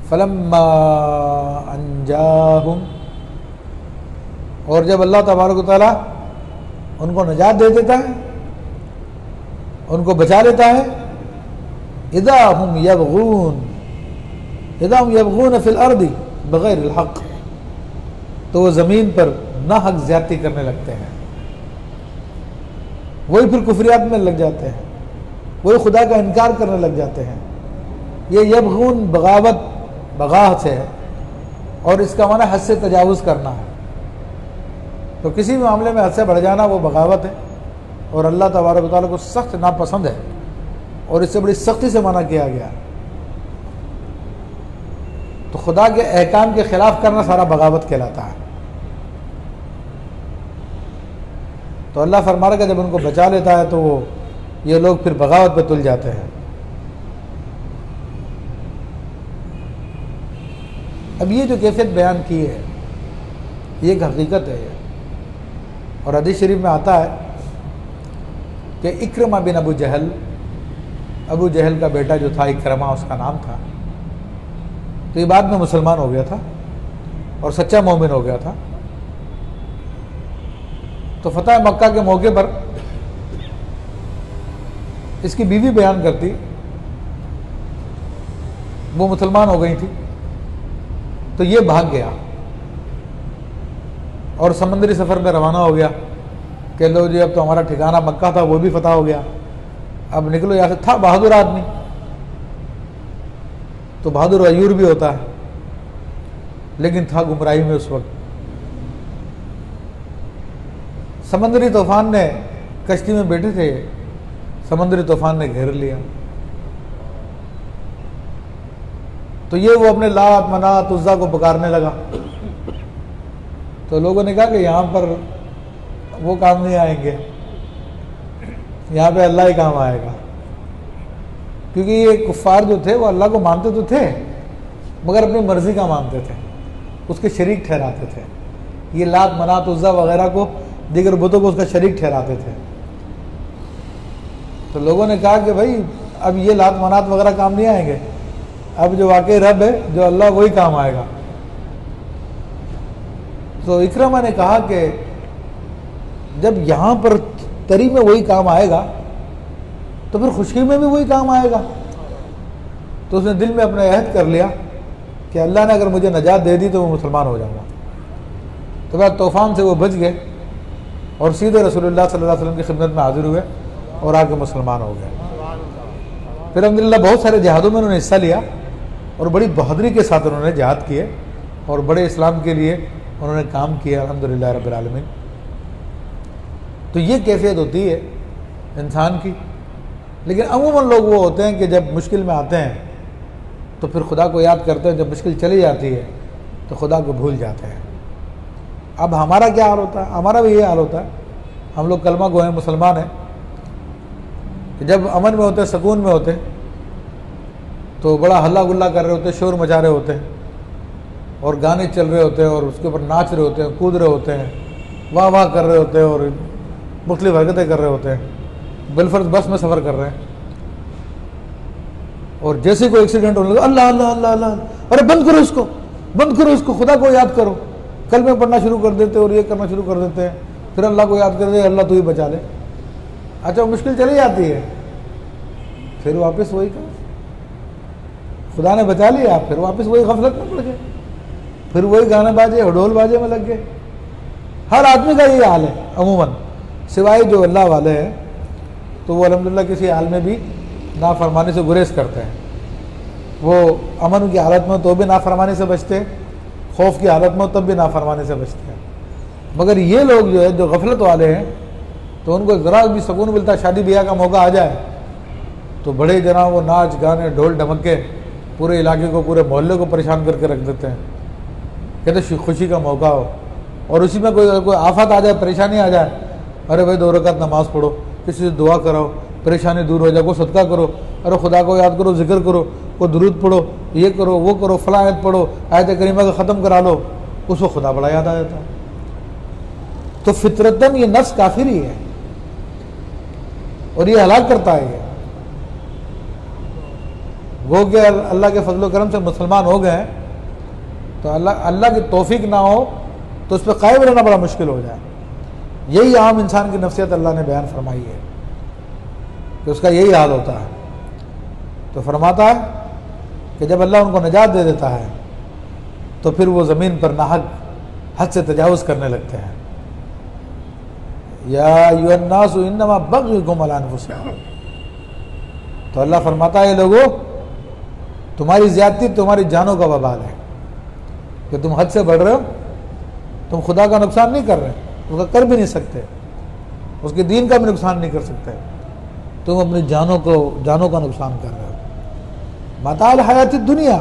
فلما انجاہم، اور جب اللہ تبارک و تعالیٰ ان کو نجات دے دیتا ہے، ان کو بچا لیتا ہے، اذا ہم یبغون فی الارض بغیر الحق، تو وہ زمین پر ناحق زیادتی کرنے لگتے ہیں، وہی پھر کفریات میں لگ جاتے ہیں، وہی خدا کا انکار کرنے لگ جاتے ہیں۔ یہ یبغون بغاہ سے ہے، اور اس کا معنی حد سے تجاوز کرنا ہے، تو کسی بھی معاملے میں حد سے بڑھ جانا وہ بغاوت ہے، اور اللہ تبارک و تعالیٰ کو سخت ناپسند ہے، اور اس سے بڑی سختی سے منع کیا گیا۔ تو خدا کے احکام کے خلاف کرنا سارا بغاوت کہلاتا ہے۔ تو اللہ فرما رہا کہ جب ان کو بچا لیتا ہے تو وہ یہ لوگ پھر بغاوت پہ تل جاتے ہیں۔ اب یہ جو کیفیت بیان کی ہے یہ ایک حقیقت ہے، اور حدیث شریف میں آتا ہے کہ اکرمہ بن ابو جہل کا بیٹا جو تھا، اکرمہ اس کا نام تھا، تو یہ بعد میں مسلمان ہو گیا تھا اور سچا مومن ہو گیا تھا۔ تو فتح مکہ کے موقع پر اس کی بیوی بیان کرتی، وہ مسلمان ہو گئی تھی، تو یہ بھاگ گیا اور سمندری سفر میں روانہ ہو گیا کہ لو جی اب تو ہمارا ٹھکانہ مکہ تھا وہ بھی فتح ہو گیا، اب نکلو یہاں سے۔ تھا بہادر آدمی، تو بہادر غیور بھی ہوتا ہے، لیکن تھا گمراہی میں اس وقت۔ سمندری طوفان نے، کشتی میں بیٹھے تھے، سمندری طوفان نے گھیر لیا، تو یہ وہ اپنے لات منات عزا کو پکارنے لگا۔ تو لوگوں نے کہا کہ یہاں پر وہ کام نہیں آئیں گے، یہاں پہ اللہ ہی کام آئے گا، کیونکہ یہ کفار جو تھے وہ اللہ کو مانتے تو تھے مگر اپنی مرضی کا مانتے تھے، اس کے شریک ٹھہراتے تھے۔ یہ لات منات عزا وغیرہ کو، دیگر بتوں کو اس کا شریک ٹھہراتے تھے۔ تو لوگوں نے کہا کہ بھائی اب یہ لات منات وغیرہ کام نہیں آئیں گے، اب جو واقعی رب ہے جو اللہ وہی کام آئے گا۔ تو اکرمہ نے کہا کہ جب یہاں پر تری میں وہی کام آئے گا تو پھر خشکی میں بھی وہی کام آئے گا۔ تو اس نے دل میں اپنا عہد کر لیا کہ اللہ نے اگر مجھے نجات دے دی تو میں مسلمان ہو جاؤں گا۔ تو بعد طوفان سے وہ بچ گئے اور سیدھے رسول اللہ صلی اللہ علیہ وسلم کی خدمت میں حاضر ہوئے اور آ کے مسلمان ہو گئے۔ پھر الحمدللہ بہت سارے جہادوں میں انہوں نے حصہ لیا اور بڑی بہادری کے ساتھ انہوں نے جہاد کیے اور بڑے اسلام کے لیے انہوں نے کام کیا، الحمدللہ رب العالمین۔ تو یہ کیفیت ہوتی ہے انسان کی۔ لیکن عموماً لوگ وہ ہوتے ہیں کہ جب مشکل میں آتے ہیں تو پھر خدا کو یاد کرتے ہیں، جب مشکل چلی جاتی ہے تو خدا کو بھول جاتے ہیں۔ اب ہمارا کیا حال ہوتا ہے؟ ہمارا بھی یہ حال ہوتا ہے، ہم لوگ کلمہ گو ہیں، مسلمان ہیں، کہ جب امن میں ہوتے، سکون میں ہوتے تو بڑا ہلا گلا کر رہے ہوتے، شور مچا رہے ہوتے ہیں اور گانے چل رہے ہوتے ہیں اور اس کے اوپر ناچ رہے ہوتے ہیں، کود رہے ہوتے ہیں، واہ واہ کر رہے ہوتے ہیں اور مختلف حرکتیں کر رہے ہوتے ہیں، بالفرض بس میں سفر کر رہے ہیں، اور جیسے کوئی ایکسیڈنٹ ہونے لگا اللہ اللہ اللہ اللہ، ارے بند کرو اس کو، بند کرو اس کو، خدا کو یاد کرو، کلمے پڑھنا شروع کر دیتے اور یہ کرنا شروع کر دیتے ہیں، پھر اللہ کو یاد کر دے، اللہ تو ہی بچا لے۔ اچھا مشکل چلی جاتی ہے، پھر واپس وہی کا، خدا نے بچا لیا، پھر واپس وہی غفلت میں پڑ گئے، پھر وہی گانے بازے ہڈول بازے میں لگ گئے۔ ہر آدمی کا یہ حال ہے عموماً، سوائے جو اللہ والے ہیں تو وہ الحمدللہ کسی حال میں بھی نافرمانی سے گریز کرتے ہیں، وہ امن کی حالت میں تو بھی نافرمانی سے بچتے ہیں، خوف کی حالت میں تب بھی نافرمانی سے بچتے ہیں۔ مگر یہ لوگ جو ہے جو غفلت والے ہیں تو ان کو ذرا بھی سکون ملتا ہے، شادی بیاہ کا موقع آ جائے تو بڑے جناب وہ ناچ گانے ڈھول ڈھمکے پورے علاقے کو، پورے محلے کو پریشان کر کے رکھ دیتے ہیں، کہتے خوشی کا موقع ہو، اور اسی میں کوئی آفت آ جائے، پریشانی آ جائے، ارے بھائی 2 رکعت نماز پڑھو، کسی سے دعا کراؤ، پریشانی دور ہو جائے، کوئی صدقہ کرو، ارے خدا کو یاد کرو، ذکر کرو، کوئی درود پڑھو، یہ کرو وہ کرو، فلاں آیت پڑھو، آیت کریمہ کو ختم کرا لو، اس کو خدا بڑا یاد آ جاتا ہے۔ تو فطرتاً یہ نفس کافر ہی ہے اور یہ ہلاک کرتا ہے۔ وہ کہ اللہ کے فضل و کرم سے مسلمان ہو گئے ہیں تو اللہ کی توفیق نہ ہو تو اس پہ قائم رہنا بڑا مشکل ہو جائے. یہی عام انسان کی نفسیت اللہ نے بیان فرمائی ہے کہ اس کا یہی حال ہوتا ہے. تو فرماتا ہے کہ جب اللہ ان کو نجات دے دیتا ہے تو پھر وہ زمین پر ناحق حد سے تجاوز کرنے لگتے ہیں. یا ایھا الناس انما بغیکم علی انفسکم. تو اللہ فرماتا ہے لوگوں تمہاری زیادتی تمہاری جانوں کا وبال ہے کہ تم حد سے بڑھ رہے ہو. تم خدا کا نقصان نہیں کر رہے, اس کا کر بھی نہیں سکتے, اس کے دین کا بھی نقصان نہیں کر سکتے, تم اپنی جانوں کا نقصان کر رہے ہو. متاع الحیات الدنیا,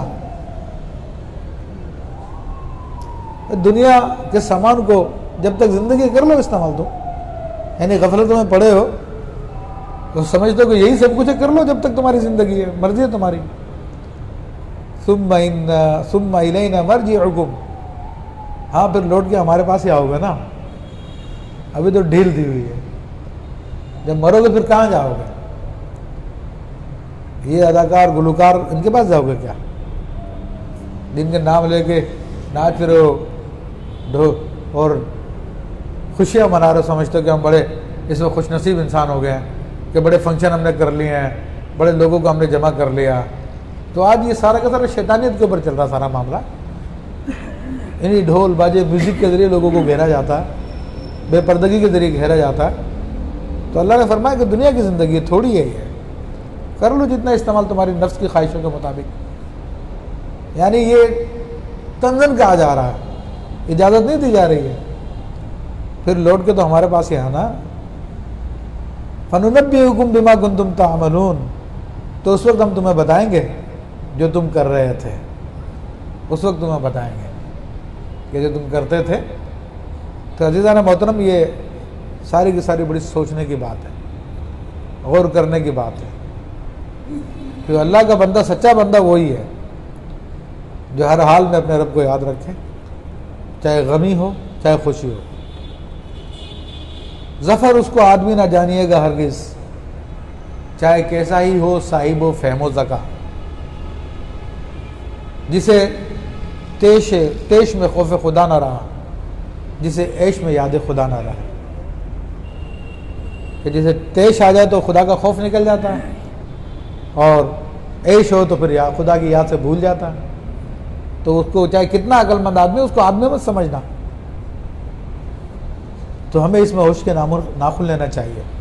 دنیا کے سامان کو جب تک زندگی کر لو استعمال دو, یعنی غفلتوں میں پڑے ہو تو سمجھ دو کہ یہی سب کچھ ہے, کر لو جب تک تمہاری زندگی ہے, مرضی ہے تمہاری. ثم الینا مرجعکم, ہاں پھر لوٹ کے ہمارے پاس ہی آؤ گے نا, ابھی تو ڈھیل دی ہوئی ہے, جب مرو گے پھر کہاں جاؤ گے؟ یہ اداکار گلوکار ان کے پاس جاؤ گے کیا جن کے نام لے کے ناچ پھرو اور خوشیاں منا رہے, سمجھتے ہو کہ ہم بڑے اس میں خوش نصیب انسان ہو گئے ہیں کہ بڑے فنکشن ہم نے کر لیے ہیں, بڑے لوگوں کو ہم نے جمع کر لیا. تو آج یہ سارا کا سارا شیطانیت کے اوپر چل رہا سارا معاملہ. انہیں ڈھول باجے میوزک کے ذریعے لوگوں کو گھیرا جاتا ہے, بے پردگی کے ذریعے گھیرا جاتا ہے. تو اللہ نے فرمایا کہ دنیا کی زندگی تھوڑی ہے, یہ کر لو جتنا استعمال تمہاری نفس کی خواہشوں کے مطابق. یعنی یہ تنزن کہا جا رہا ہے, اجازت نہیں دی جا رہی ہے. پھر لوٹ کے تو ہمارے پاس ہی آنا. فَنُنَبِّئُكُم بِمَا كُنتُمْ تَعْمَلُونَ, تو اس وقت ہم تمہیں بتائیں گے جو تم کر رہے تھے, اس وقت تمہیں بتائیں گے کہ جو تم کرتے تھے. تو عزیزان محترم یہ ساری کی ساری بڑی سوچنے کی بات ہے, غور کرنے کی بات ہے کہ اللہ کا بندہ, سچا بندہ وہی ہے جو ہر حال میں اپنے رب کو یاد رکھے, چاہے غمی ہو چاہے خوشی ہو. ظفر اس کو آدمی نہ جانیے گا ہرگز, چاہے کیسا ہی ہو صاحب و فہم و ذکا. جسے تیش میں خوف خدا نہ رہا, جسے عیش میں یاد خدا نہ رہا. کہ جسے تیش آ جائے تو خدا کا خوف نکل جاتا ہے, اور عیش ہو تو پھر خدا کی یاد سے بھول جاتا ہے. تو اس کو چاہے کتنا عقل مند آدمی, اس کو آدمی مت سمجھنا. تو ہمیں اس میں ہوش کے ناخن لینا چاہیے.